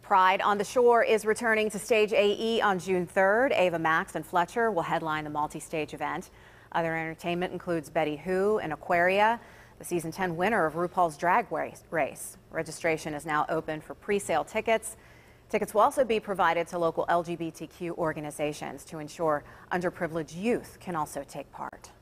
Pride on the Shore is returning to Stage AE on June 3rd. Ava Max and Fletcher will headline the multi-stage event. Other entertainment includes Betty Who and Aquaria, the season 10 winner of RuPaul's Drag Race. Registration is now open for pre-sale tickets. Tickets will also be provided to local LGBTQ organizations to ensure underprivileged youth can also take part.